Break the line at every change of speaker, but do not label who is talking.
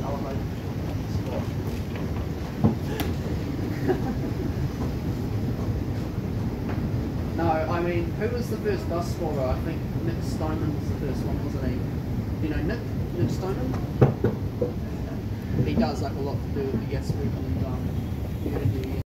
elevator spot. No, I mean, who was the first bus spotter? I think Nick Stoneman was the first one, wasn't he? You know Nick Stoneman? He does like a lot to do with the Yes Movement.